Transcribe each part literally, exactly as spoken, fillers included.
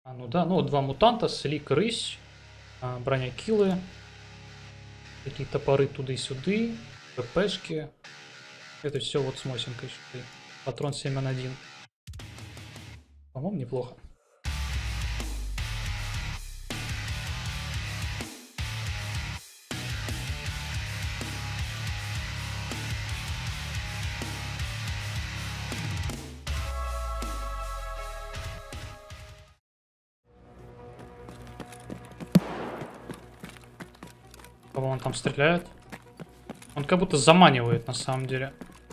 А, ну да, ну вот два мутанта, слик, рысь, а, броня киллы, такие топоры туда и сюда, ППшки. Это все вот с мосинкой. Патрон семь на один. По-моему, неплохо. Кого он там стреляет? Он как будто заманивает на самом деле.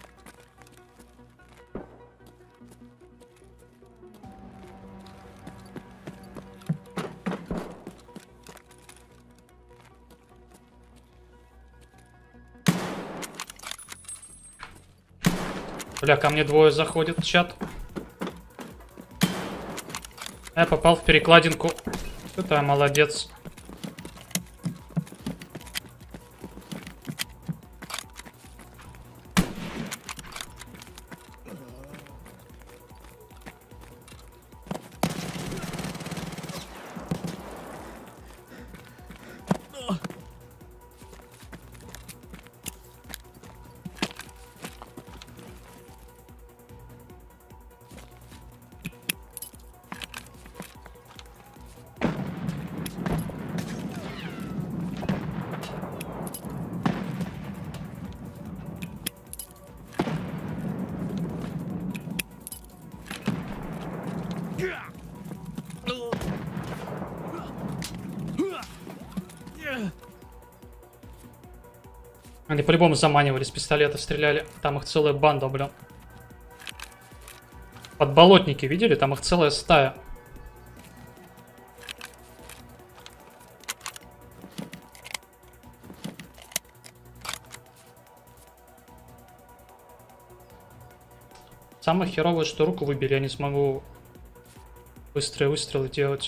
Бля, ко мне двое заходят в чат. Я попал в перекладинку. Это молодец. Они по-любому заманивали, с пистолета стреляли. Там их целая банда, блин. Подболотники видели? Там их целая стая. Самое херовое, что руку выбили, я не смогу быстрые выстрелы делать.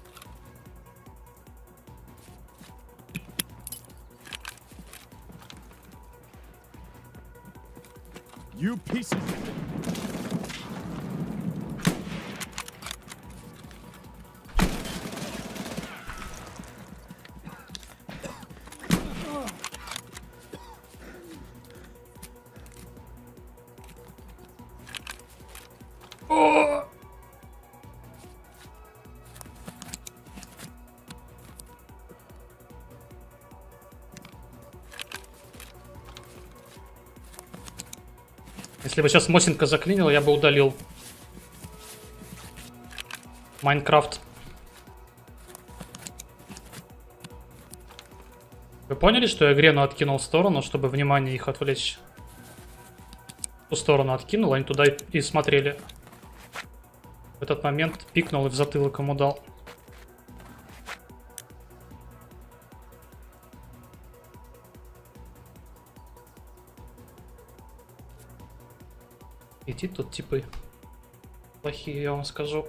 You pieces. О! Если бы сейчас Мосинка заклинила, я бы удалил Майнкрафт. Вы поняли, что я Грену откинул в сторону, чтобы внимание их отвлечь? В ту сторону откинул, они туда и, и смотрели. В этот момент пикнул и в затылок ему дал. Идти тут типы плохие, я вам скажу.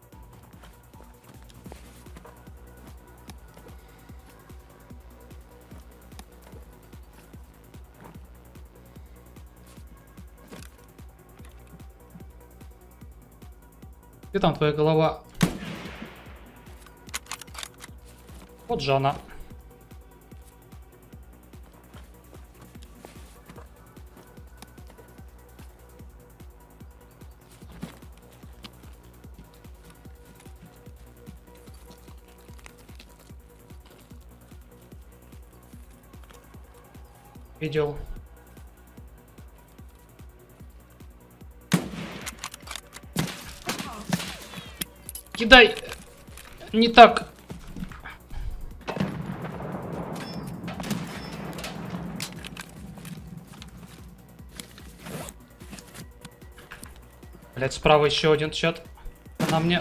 Где там твоя голова? Вот же она. Видел. Кидай! Не так. Блять, справа еще один чат. На мне.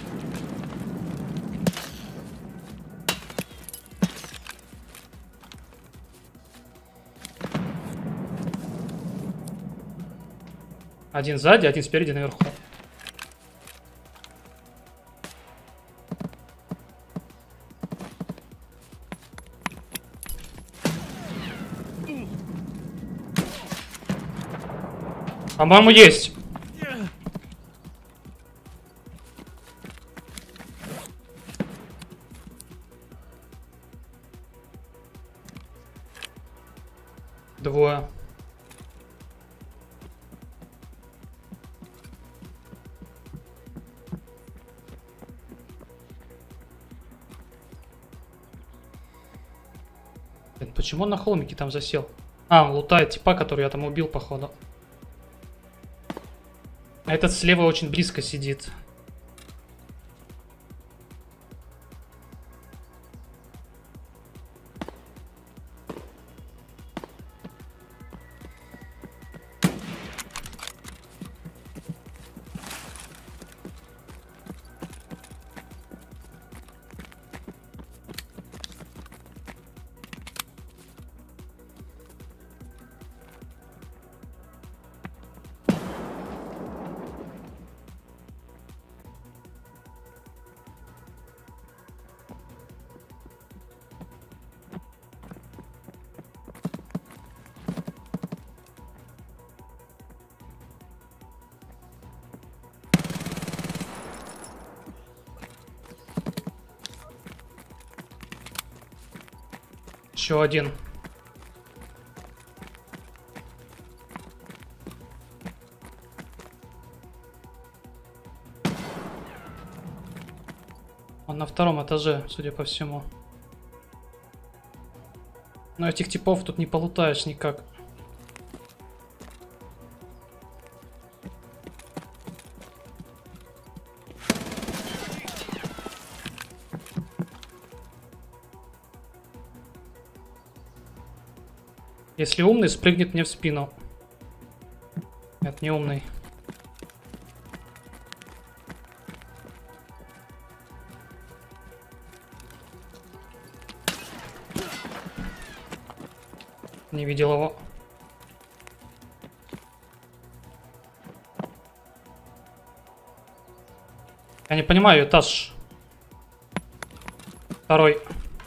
Один сзади, один спереди наверху. По-моему, есть. Двое. Блин, почему он на холмике там засел? А, он лутает типа, который я там убил, походу. А этот слева очень близко сидит. Еще один. Он на втором этаже, судя по всему. Но этих типов тут не полутаешь никак. Если умный, спрыгнет мне в спину. Нет, не умный. Не видел его. Я не понимаю, этаж. Второй.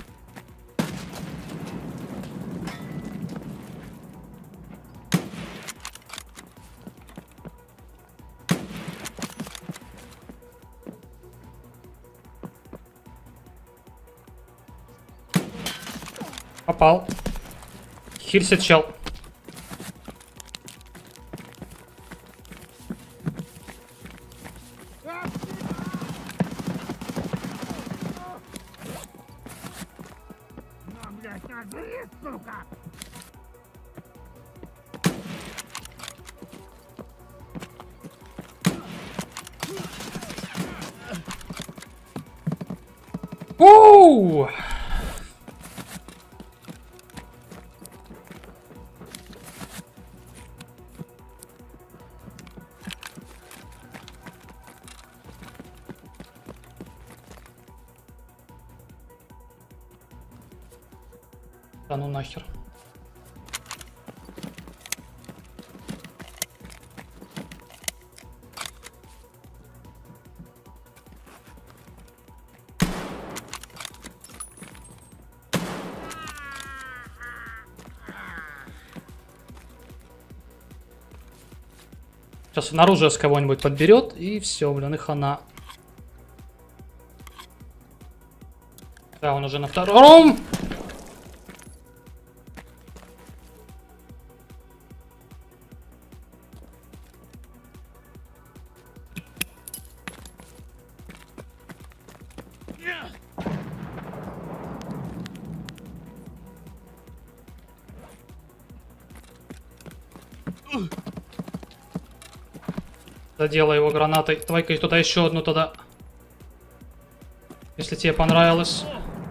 Попал. Хильсит чел. Оу! Да ну нахер. Сейчас он оружие с кого-нибудь подберет, и все, блин, и хана. Да, он уже на втором. Задела его гранатой. Давай-ка туда еще одну туда. Если тебе понравилось.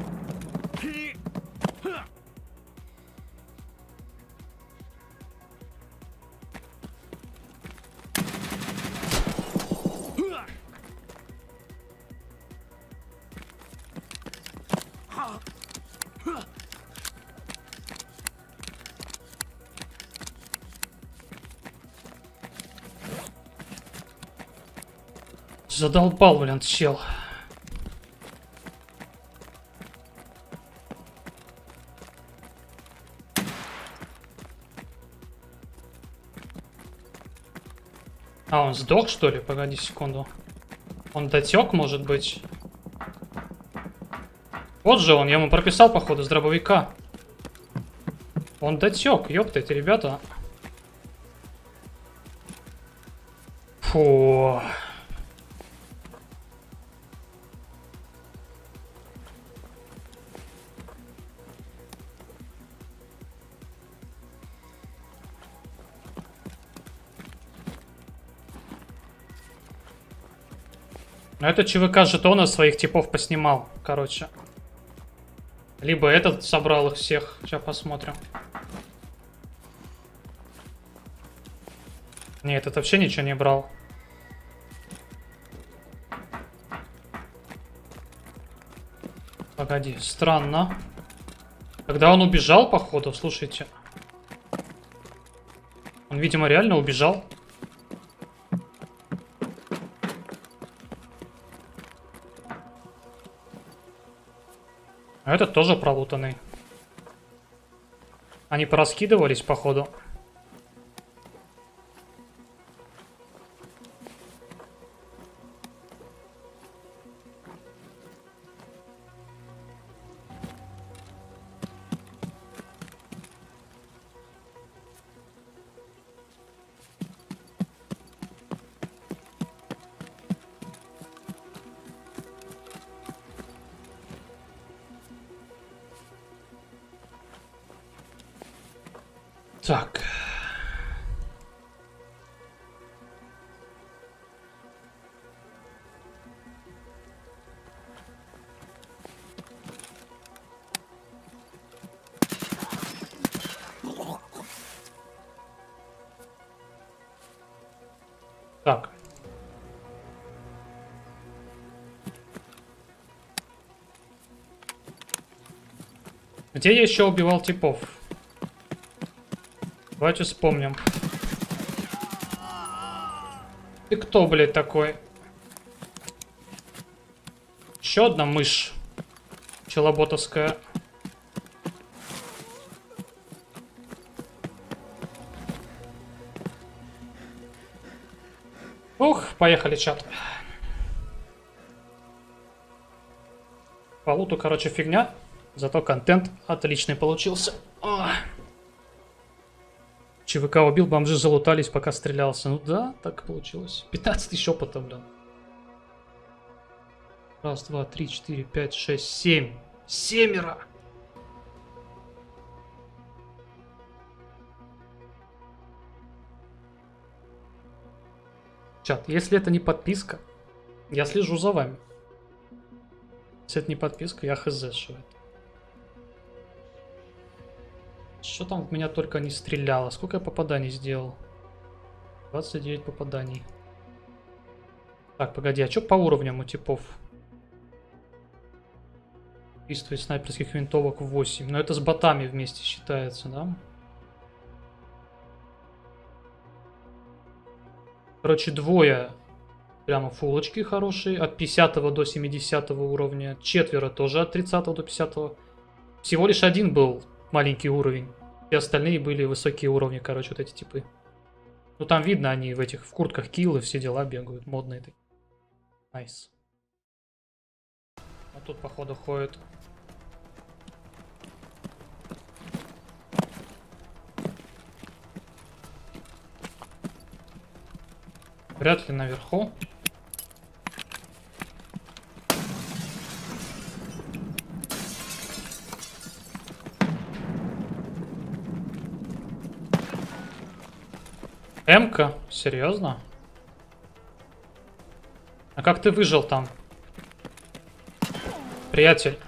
Задолбал, блин, чел. А, он сдох, что ли? Погоди секунду. Он дотек, может быть? Вот же он, я ему прописал, походу, с дробовика. Он дотек, ёптать, ребята. Фу. Но этот ЧВК жетона своих типов поснимал, короче. Либо этот собрал их всех. Сейчас посмотрим. Нет, этот вообще ничего не брал. Погоди, странно. Когда он убежал, походу, слушайте. Он, видимо, реально убежал. А этот тоже пролутанный. Они пораскидывались, походу. Так. Так. Где я еще убивал типов? Давайте вспомним. Ты кто, блядь, такой? Еще одна мышь. Челоботовская. Ух, поехали, чат. По луту, короче, фигня. Зато контент отличный получился. О. ЧВК убил, бомжи залутались, пока стрелялся. Ну да, так получилось. пятнадцать тысяч опыта, блин. Раз, два, три, четыре, пять, шесть, семь. Семеро! Чат, если это не подписка, я слежу за вами. Если это не подписка, я хз, что это. Что там в меня только не стреляло? Сколько я попаданий сделал? двадцать девять попаданий. Так, погоди, а что по уровням у типов? Убийство из снайперских винтовок восемь. Но это с ботами вместе считается, да? Короче, двое прямо фулочки хорошие. От пятидесятого до семидесятого уровня. Четверо тоже от тридцатого до пятидесятого. Всего лишь один был маленький уровень. Все остальные были высокие уровни, короче, вот эти типы. Ну там видно, они в этих в куртках киллы, все дела бегают, модные такие. Найс. А тут, походу, ходит. Вряд ли наверху. М-ка? Серьезно? А как ты выжил там? Приятель.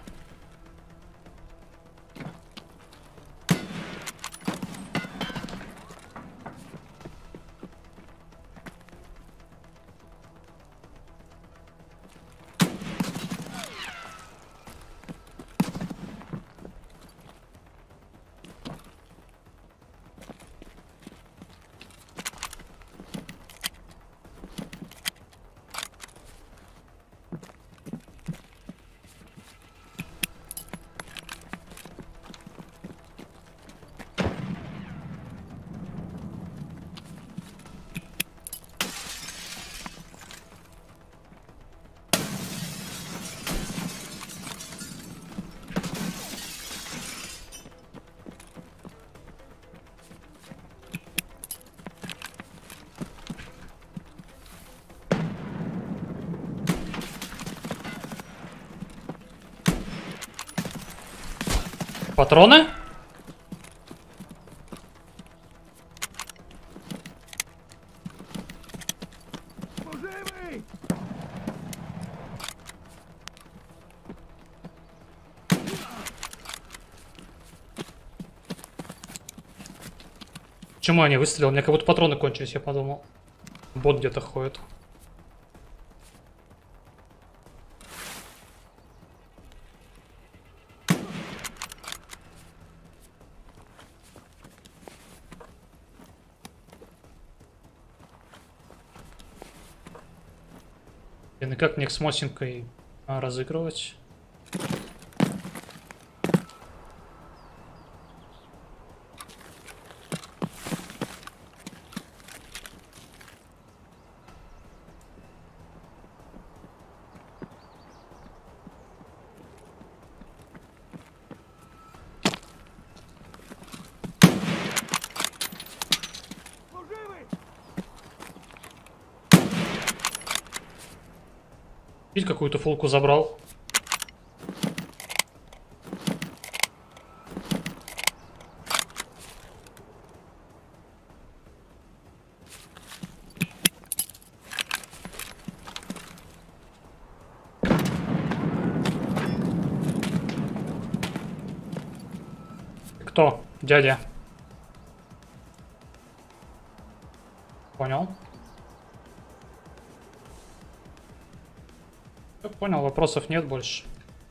Патроны? Почему я не выстрелил? У меня как будто патроны кончились, я подумал. Бот где-то ходит. Блин, и как мне с Мосинкой а, разыгрывать? Видите, какую-то фулку забрал. Кто? Дядя. Понял. Я понял, вопросов нет больше.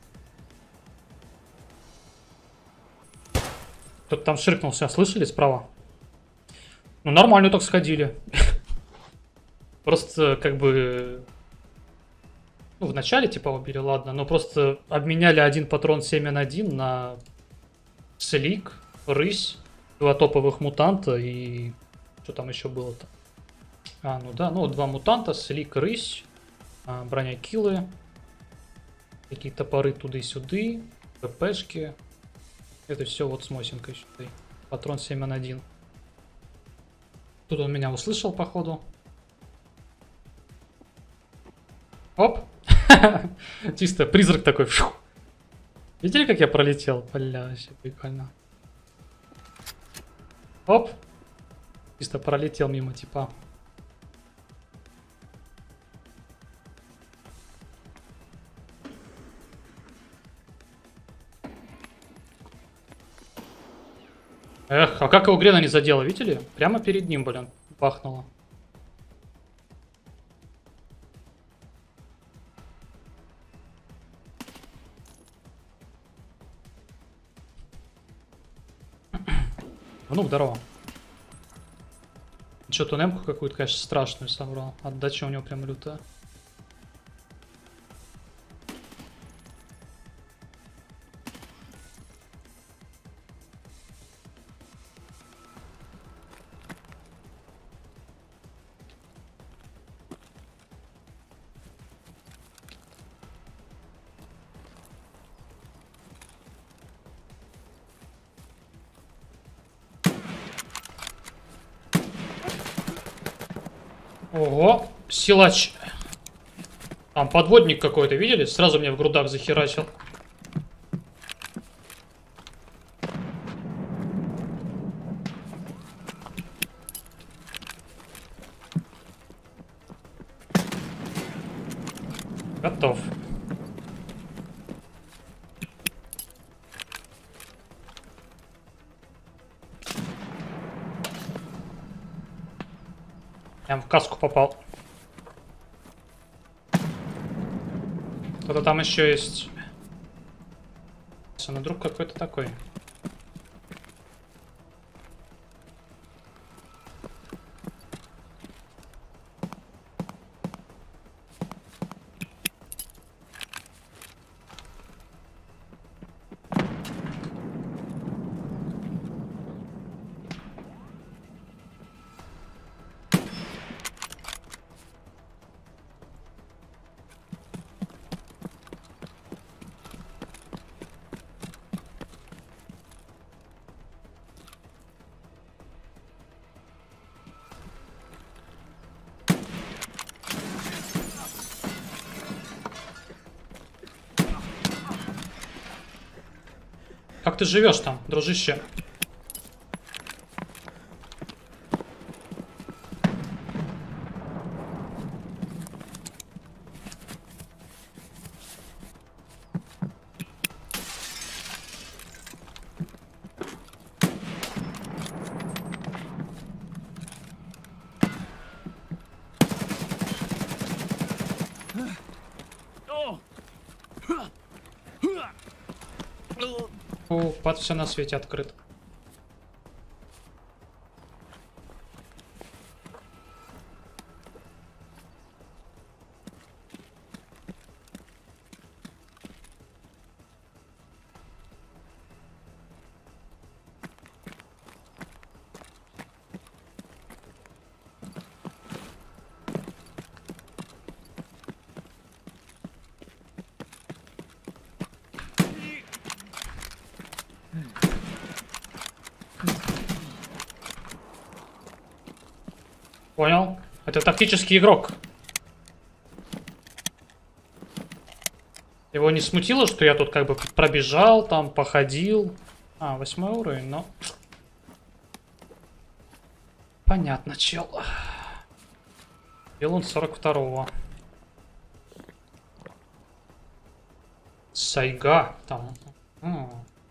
Кто-то там ширкнулся, слышали справа? Ну нормально так сходили. Просто как бы... Ну в начале типа убили, ладно. Но просто обменяли один патрон семь на один на Слик, Рысь, два топовых мутанта и... Что там еще было-то? А, ну да, ну два мутанта, Слик, Рысь, бронякилы. Какие топоры туда и сюда, ППшки. Это все вот с Мосинкой сюда. Патрон семь на один. Тут он меня услышал, походу. Оп! Чисто призрак такой. Фу. Видели, как я пролетел? Бля, вообще прикольно. Оп! Чисто пролетел мимо типа. Эх, а как его Грена не задела, видели? Прямо перед ним, блин, бахнуло. Внук, здорово. Что-то немку какую-то, конечно, страшную собрал. Отдача у него прям лютая. Ого, силач. Там подводник какой-то, видели? Сразу мне в грудах захерачил. Готов. Прям в каску попал. Кто-то там еще есть. Ну, друг какой-то такой. Как ты живешь там, дружище? О, под все на свете открыт. Понял? Это тактический игрок. Его не смутило, что я тут как бы пробежал, там походил. А, восьмой уровень, но... Понятно, чел. Бел он сорок второго. Сайга там. М.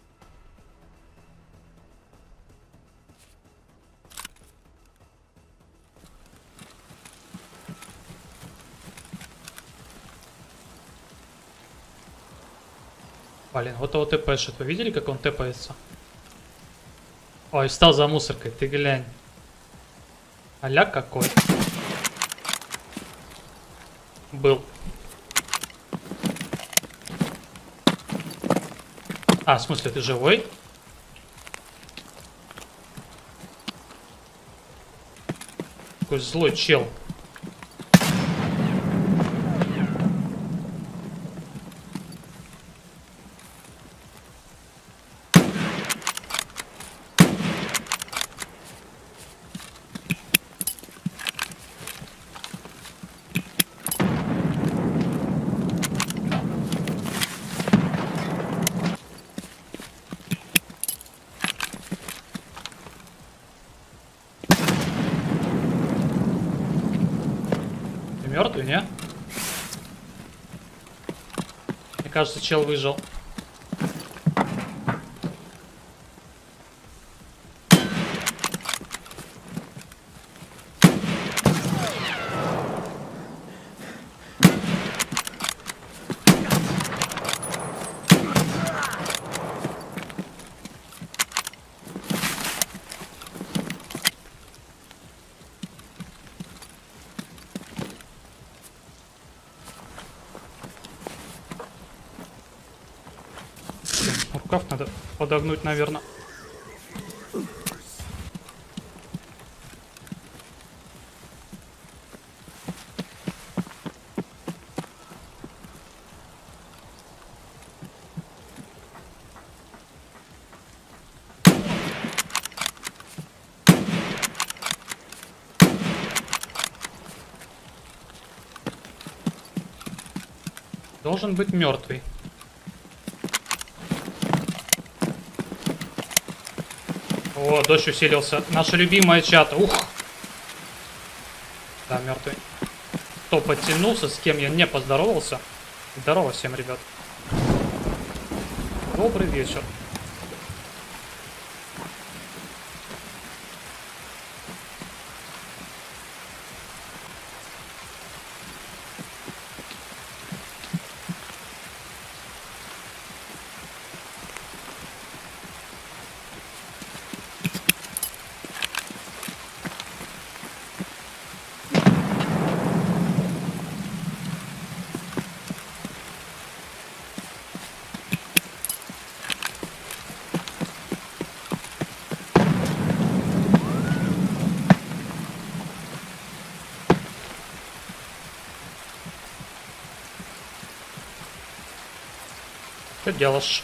Блин, вот его тэпэшит. Вы видели, как он тэпается? Ой, встал за мусоркой, ты глянь. Аля какой. Был. А, в смысле, ты живой? Какой злой чел. Мертвый, не? Мне кажется, чел выжил. Рукав надо подогнуть, наверное. Должен быть мертвый. О, дождь усилился. Наша любимая чата. Ух. Да, мертвый. Кто подтянулся, с кем я не поздоровался. Здорово всем, ребят. Добрый вечер. Что делаешь?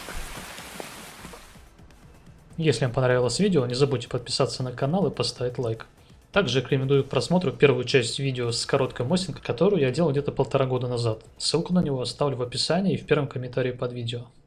Если вам понравилось видео, не забудьте подписаться на канал и поставить лайк. Также рекомендую к просмотру первую часть видео с короткой мостинкой, которую я делал где-то полтора года назад. Ссылку на него оставлю в описании и в первом комментарии под видео.